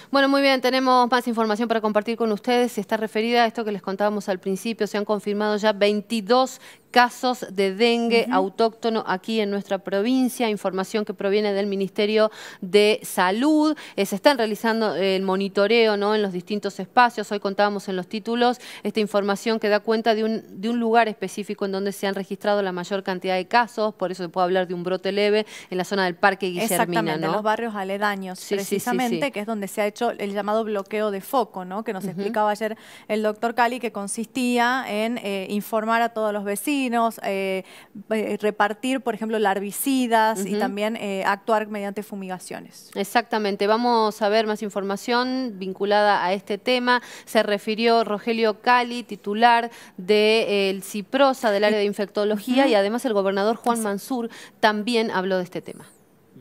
Bueno, muy bien, tenemos más información para compartir con ustedes. Está referida a esto que les contábamos al principio. Se han confirmado ya 22 casos de dengue autóctono aquí en nuestra provincia, información que proviene del Ministerio de Salud. Se están realizando el monitoreo, ¿no?, en los distintos espacios. Hoy contábamos en los títulos esta información que da cuenta de un lugar específico en donde se han registrado la mayor cantidad de casos, por eso se puede hablar de un brote leve en la zona del Parque Guillermina, exactamente, ¿no? en los barrios aledaños, Sí, precisamente, sí. Que es donde se ha hecho el llamado bloqueo de foco, ¿no?, que nos explicaba ayer el doctor Cali, que consistía en informar a todos los vecinos, repartir, por ejemplo, larvicidas y también actuar mediante fumigaciones. Exactamente. Vamos a ver más información vinculada a este tema. Se refirió Rogelio Cali, titular del CIPROSA, del área de infectología, y además el gobernador Juan Mansur también habló de este tema.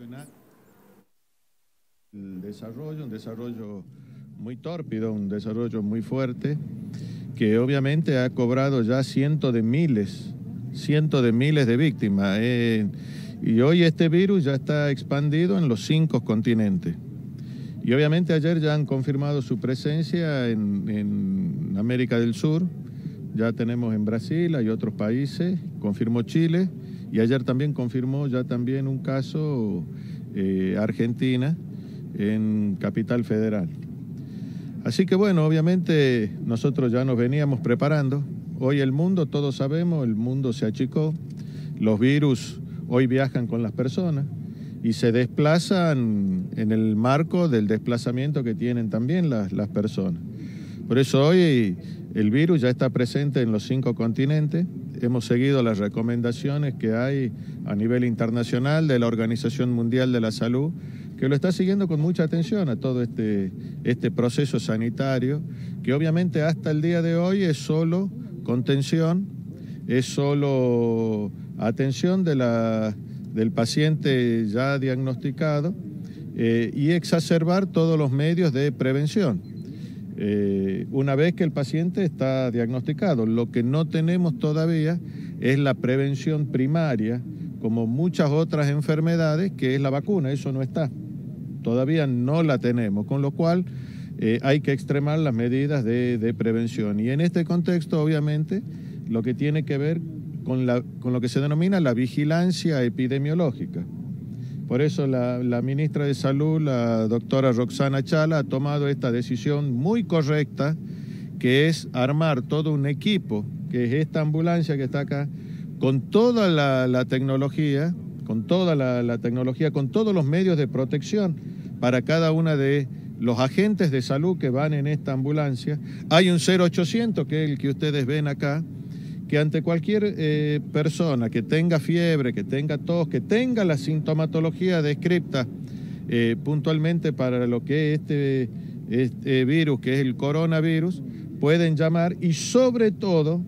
El desarrollo, un desarrollo muy tórpido, un desarrollo muy fuerte, que obviamente ha cobrado ya cientos de miles de víctimas. Y hoy este virus ya está expandido en los 5 continentes. Y obviamente ayer ya han confirmado su presencia en América del Sur. Ya tenemos en Brasil, hay otros países, confirmó Chile, y ayer también confirmó ya también un caso Argentina, en Capital Federal. Así que bueno, obviamente nosotros ya nos veníamos preparando. Hoy el mundo, todos sabemos, el mundo se achicó. Los virus hoy viajan con las personas y se desplazan en el marco del desplazamiento que tienen también las personas. Por eso hoy el virus ya está presente en los 5 continentes. Hemos seguido las recomendaciones que hay a nivel internacional de la Organización Mundial de la Salud, que lo está siguiendo con mucha atención a todo este proceso sanitario, que obviamente hasta el día de hoy es solo contención, es solo atención del paciente ya diagnosticado y exacerbar todos los medios de prevención. Una vez que el paciente está diagnosticado, lo que no tenemos todavía es la prevención primaria, como muchas otras enfermedades, que es la vacuna. Eso no está. Todavía no la tenemos, con lo cual hay que extremar las medidas de prevención. Y en este contexto, obviamente, lo que tiene que ver con lo que se denomina la vigilancia epidemiológica. Por eso la ministra de Salud, la doctora Roxana Chala, ha tomado esta decisión muy correcta, que es armar todo un equipo, que es esta ambulancia que está acá, con toda la tecnología, con toda la tecnología, con todos los medios de protección para cada una de los agentes de salud que van en esta ambulancia. Hay un 0800, que es el que ustedes ven acá, que ante cualquier persona que tenga fiebre, que tenga tos, que tenga la sintomatología descripta puntualmente para lo que es este virus, que es el coronavirus, pueden llamar, y sobre todo,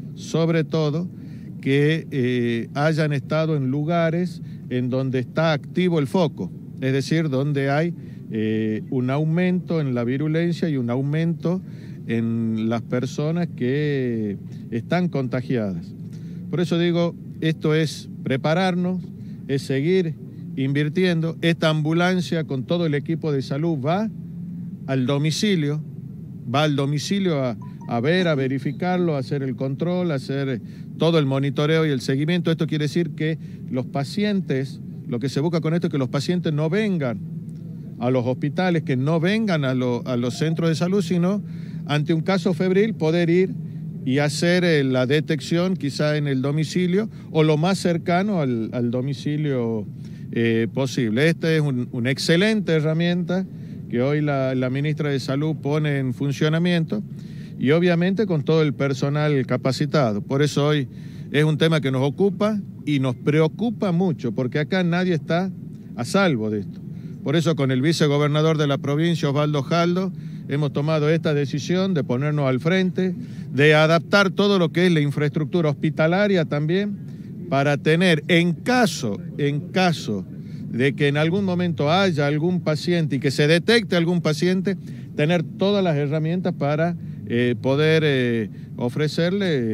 que hayan estado en lugares en donde está activo el foco, es decir, donde hay un aumento en la virulencia y un aumento en las personas que están contagiadas. Por eso digo, esto es prepararnos, es seguir invirtiendo. Esta ambulancia con todo el equipo de salud va al domicilio a ver, a verificarlo, a hacer el control, a hacer todo el monitoreo y el seguimiento. Esto quiere decir que los pacientes, lo que se busca con esto es que los pacientes no vengan a los hospitales, que no vengan a los centros de salud, sino ante un caso febril poder ir y hacer la detección quizá en el domicilio o lo más cercano al domicilio posible. Esta es una excelente herramienta que hoy la ministra de Salud pone en funcionamiento, y obviamente con todo el personal capacitado. Por eso hoy es un tema que nos ocupa y nos preocupa mucho, porque acá nadie está a salvo de esto. Por eso con el vicegobernador de la provincia, Osvaldo Jaldo, hemos tomado esta decisión de ponernos al frente, de adaptar todo lo que es la infraestructura hospitalaria también, para tener, en caso de que en algún momento haya algún paciente y que se detecte algún paciente, tener todas las herramientas para poder ofrecerle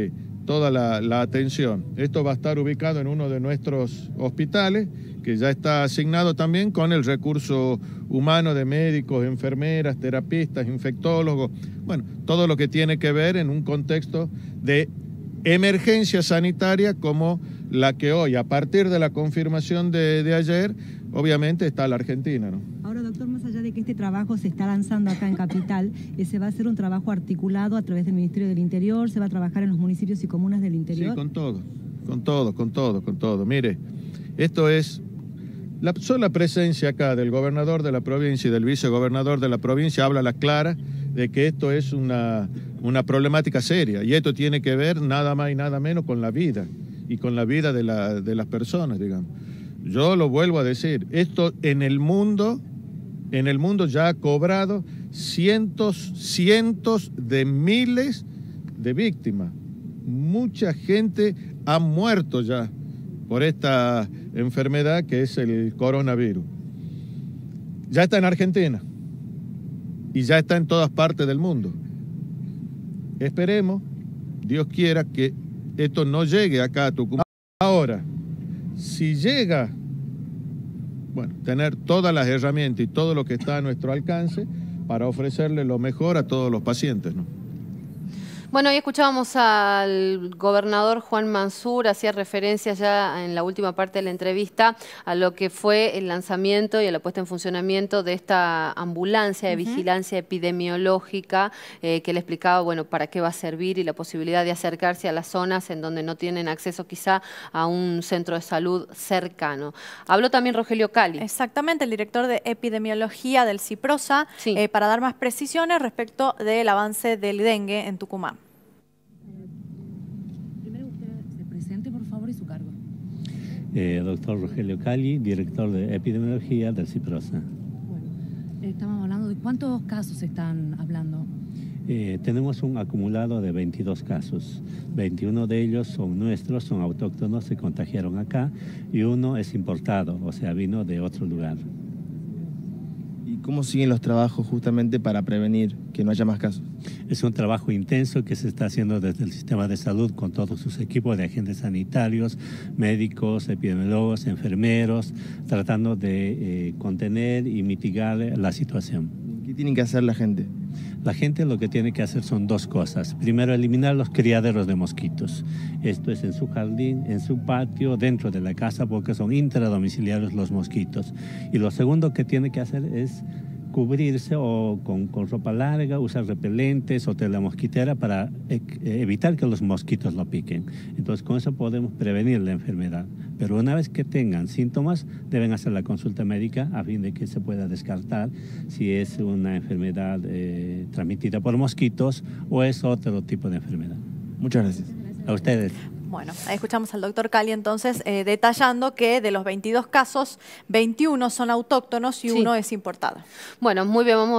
la atención. Esto va a estar ubicado en uno de nuestros hospitales, que ya está asignado también con el recurso humano de médicos, enfermeras, terapistas, infectólogos, bueno, todo lo que tiene que ver en un contexto de emergencia sanitaria como la que hoy, a partir de la confirmación de ayer, obviamente está la Argentina, ¿no? Ahora, doctor, más allá de que este trabajo se está lanzando acá en Capital, ¿se va a hacer un trabajo articulado a través del Ministerio del Interior? ¿Se va a trabajar en los municipios y comunas del interior? Sí, con todo. Mire, esto es la sola presencia acá del gobernador de la provincia y del vicegobernador de la provincia habla a la clara de que esto es una problemática seria, y esto tiene que ver nada más y nada menos con la vida, y con la vida de las personas, digamos. Yo lo vuelvo a decir, esto en el mundo ya ha cobrado cientos de miles de víctimas. Mucha gente ha muerto ya por esta enfermedad que es el coronavirus. Ya está en Argentina y ya está en todas partes del mundo. Esperemos, Dios quiera, que esto no llegue acá a Tucumán. Ahora, si llega, bueno, tener todas las herramientas y todo lo que está a nuestro alcance para ofrecerle lo mejor a todos los pacientes, ¿no? Bueno, ahí escuchábamos al gobernador Juan Mansur, hacía referencia ya en la última parte de la entrevista a lo que fue el lanzamiento y a la puesta en funcionamiento de esta ambulancia de vigilancia epidemiológica que le explicaba, bueno, para qué va a servir y la posibilidad de acercarse a las zonas en donde no tienen acceso quizá a un centro de salud cercano. Habló también Rogelio Cali. Exactamente, el director de epidemiología del CIPROSA, sí, para dar más precisiones respecto del avance del dengue en Tucumán. Por favor, y su cargo. Doctor Rogelio Cali, director de epidemiología del CIPROSA. Bueno, estamos hablando de cuántos casos están hablando. Tenemos un acumulado de 22 casos. 21 de ellos son nuestros, son autóctonos, se contagiaron acá, y uno es importado, o sea, vino de otro lugar. ¿Y cómo siguen los trabajos justamente para prevenir que no haya más casos? Es un trabajo intenso que se está haciendo desde el sistema de salud con todos sus equipos de agentes sanitarios, médicos, epidemiólogos, enfermeros, tratando de contener y mitigar la situación. ¿Qué tienen que hacer la gente? La gente lo que tiene que hacer son dos cosas. Primero, eliminar los criaderos de mosquitos. Esto es en su jardín, en su patio, dentro de la casa, porque son intradomiciliarios los mosquitos. Y lo segundo que tiene que hacer es cubrirse o con ropa larga, usar repelentes o tela mosquitera para evitar que los mosquitos lo piquen. Entonces, con eso podemos prevenir la enfermedad. Pero una vez que tengan síntomas, deben hacer la consulta médica a fin de que se pueda descartar si es una enfermedad transmitida por mosquitos o es otro tipo de enfermedad. Muchas gracias. A ustedes. Bueno, ahí escuchamos al doctor Cali entonces detallando que de los 22 casos, 21 son autóctonos y uno es importado. Bueno, muy bien, vamos